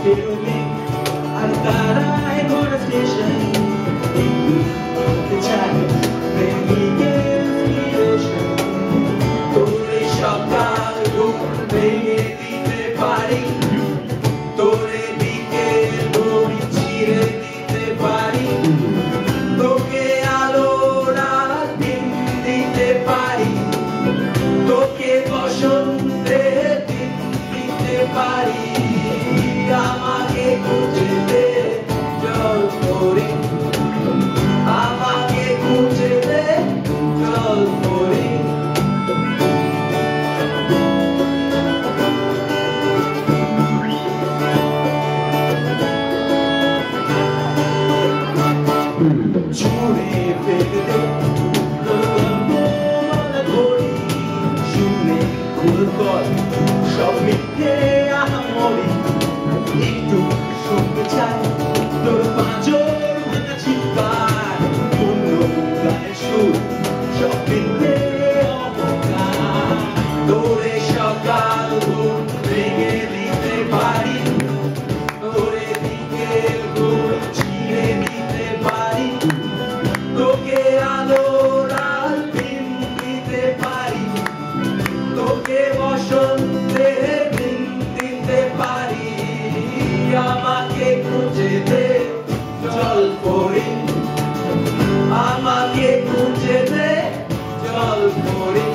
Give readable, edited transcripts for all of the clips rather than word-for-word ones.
stay with me. I thought I'd go to station. The child made me get the ocean. Tore সকাল ঘুম ভেঙে দিতে পারি, তোরে বিকেল ঘড়ি ছিঁড়ে দিতে পারি, তোকে আলোর দিন দিতে পারি, তোকে বসন্তের দিন দিতে পারি। আমাকে খুঁজে দে জল পড়ে, আমাকে খুঁজে দে জল পড়ে। ছুঁড়ে ফেলে দে ঘড়ি, শুনে খুল কর সব মিথ্যে আহামরি। একটু শুনতে চাই তোর পাঁজর ভাঙা চিৎকার, অন্য গানের সুর সব মিথ্যে অহংকার। তোরে সকাল ঘুম ভেঙে দিতে পারি, তোরে বিকেল ঘড়ি ছিঁড়ে দিতে পারি, তোকে আলোর দিন দিতে পারি, তোকে বসন্তের দিন দিতে পারি। আমাকে খুঁজে দে জল পড়ে, আমাকে খুঁজে দে জল পড়ে,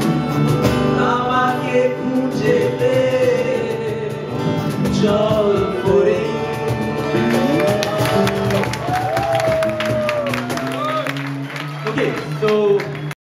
আমাকে খুঁজে দে জল পড়ে। Okay, so